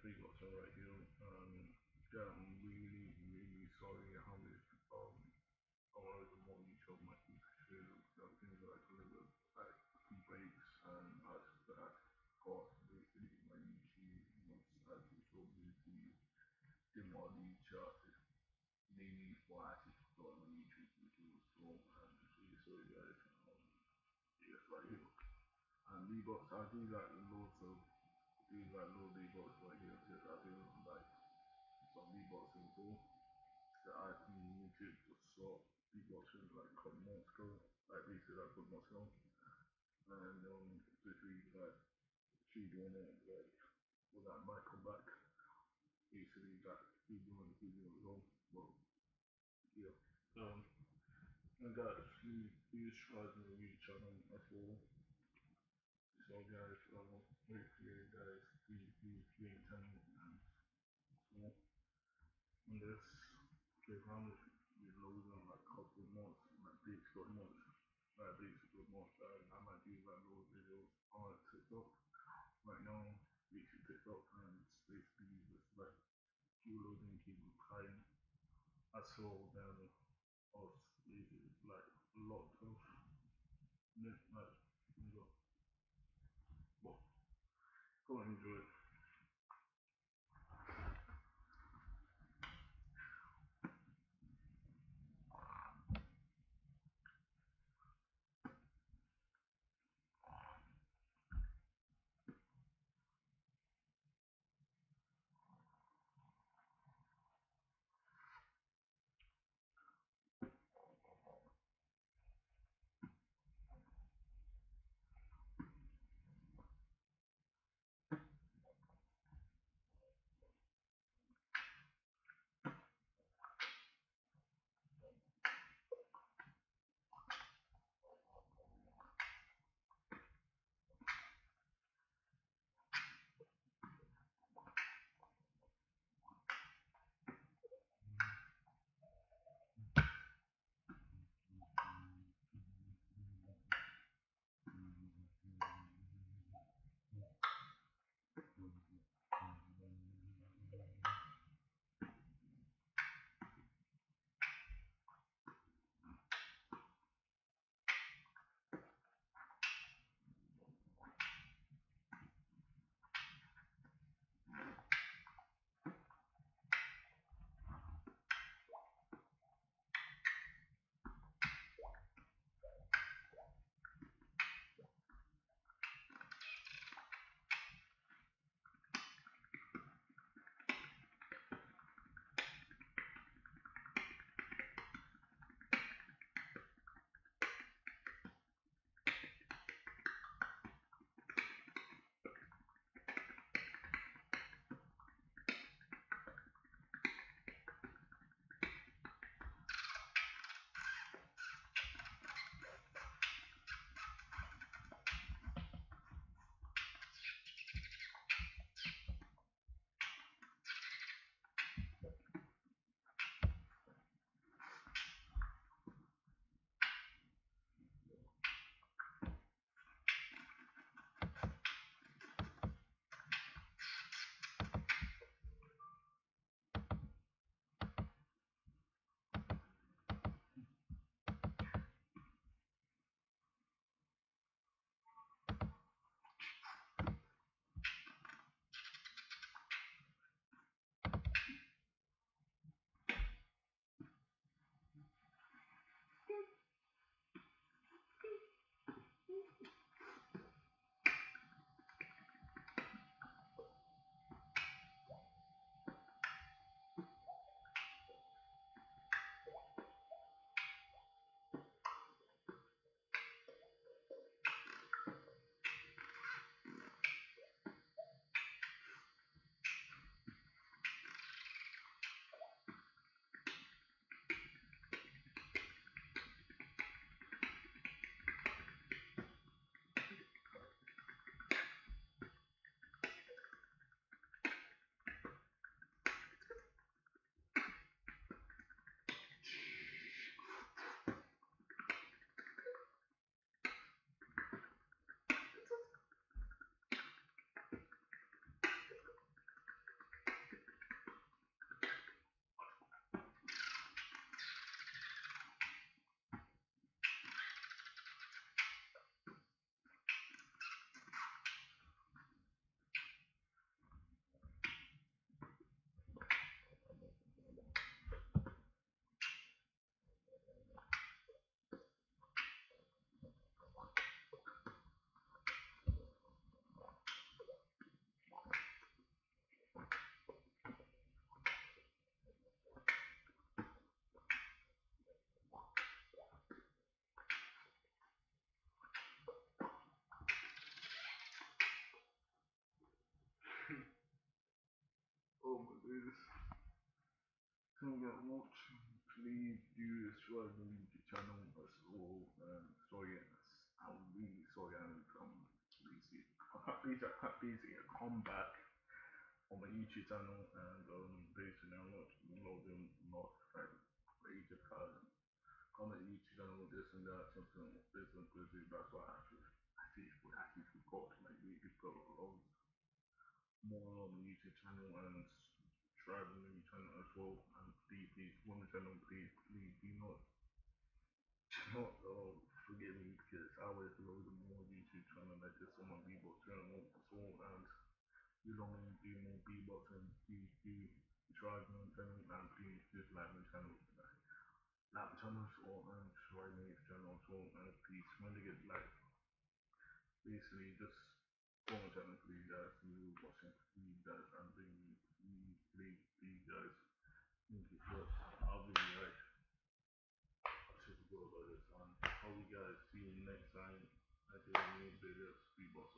three bots right here. Yeah, I'm really, really sorry how many all the more YouTube might be through the things that I deliver, like breaks and as that got basically my YouTube, as social media, the more the chart mainly for artists on my YouTube videos. So I'm really sorry guys. Yes, right here. And V-Bucks, I do like loads of these like little V-Bucks right here. Just I do like some V-Bucks in full that I can YouTube just saw V-Bucks like a couple months ago. Like basically like a couple months ago. And this week like she doing it like with that might come back. Basically like he doing it wrong. But yeah. Um and guys, please try to reach channel as well. So guys, hopefully guys, please tell me so on this give around you losing like a couple months, like big good months, like big good months. I might do like little videos on TikTok right now. Basic TikTok and it's basically just like keep loading, keep replying. I saw them us like a lot of like you know, but go and enjoy it. what please do subscribe to my YouTube channel as well. Sorry, I'm really sorry I'm busy. Busy. I come back on my YouTube channel and basically I'm not loading not like crazy because on my YouTube channel this and that something this and crazy. That's why I actually forgot to like really put a lot more on the YouTube channel and subscribe to the channel as well. And please, on the channel, please do not forgive me because I always load more YouTube channel like this on my Bebox channel as well. And you don't want to do more Bebox and do subscribe to my channel and please just like my channel. Like my channel as well and subscribe to my channel as well. And please, when they get like basically just go on my channel for you guys, you watching for you guys and please guys. Thank you. Yes, I'll be right. Super cool about this. How you guys see you next time. I do new videos, people.